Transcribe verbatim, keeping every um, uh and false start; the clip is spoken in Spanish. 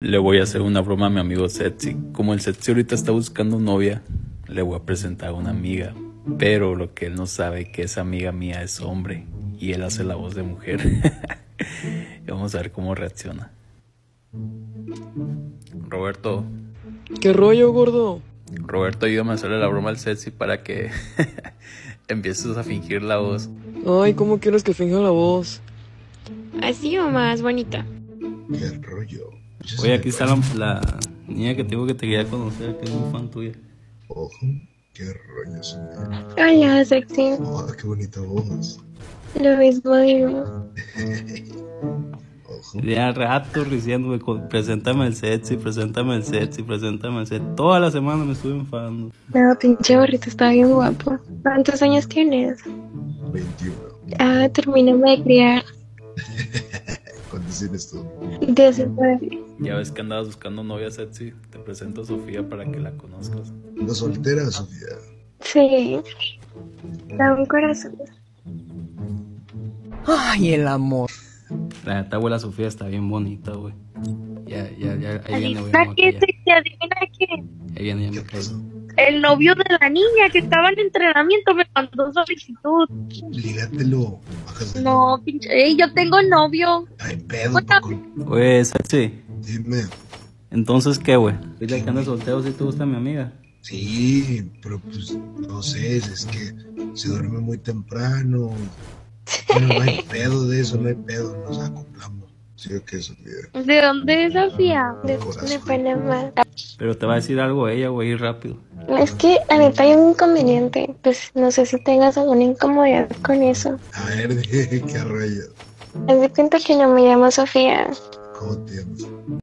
Le voy a hacer una broma a mi amigo Setsi. Como el Setsi ahorita está buscando novia, le voy a presentar a una amiga. Pero lo que él no sabe es que esa amiga mía es hombre y él hace la voz de mujer. Y vamos a ver cómo reacciona. Roberto. ¿Qué rollo, gordo? Roberto, ayúdame a hacerle la broma al Setsi para que empieces a fingir la voz. Ay, ¿cómo quieres que finja la voz? Así o más bonita. ¿Qué rollo? Oye, aquí está la, la niña que te digo que te quería conocer, que es muy fan tuya. Ojo, qué rollo, señor. Hola, sexy. Oh, qué bonita voz. Lo mismo digo. Ojo. Ya rato diciéndome, preséntame el Setsi, preséntame el Setsi, preséntame el Setsi. Toda la semana me estuve enfadando. No, pinche gorrito, está bien guapo. ¿Cuántos años tienes? veintiuno. Ah, termíname de criar. ¿Cuántos tienes tú? diecinueve. Ya ves que andabas buscando novia, Setsi. Te presento a Sofía para que la conozcas. ¿Una soltera, Sofía? Sí. Da un corazón. Ay, el amor. La neta, güey, la Sofía está bien bonita, güey. Ya, ya, ya, ahí viene, güey. Adivina qué, sexy, adivina qué. Ahí viene, ya ¿Qué me caigo. pasó? El novio de la niña que estaba en entrenamiento me mandó solicitud. Lígatelo. Bájate. No, pinche. Ey, yo tengo novio. Ay, pedo, Bueno. Paco. Oye, Setsi, Dime. entonces, ¿qué, güey? Dile que andas soltero si te gusta mi amiga. Sí, pero pues no sé, es que se duerme muy temprano. Bueno, no hay pedo de eso, no hay pedo, nos acoplamos. ¿Sí o qué, Sofía? ¿De dónde es Sofía? De, Corazón. de Panamá. Pero te va a decir algo ella, güey, ir rápido. Es que a mí hay un inconveniente. Pues no sé si tengas alguna incomodidad con eso. A ver, qué rollo. Haz de cuenta que no me llamo Sofía. ¿Cómo te llamas?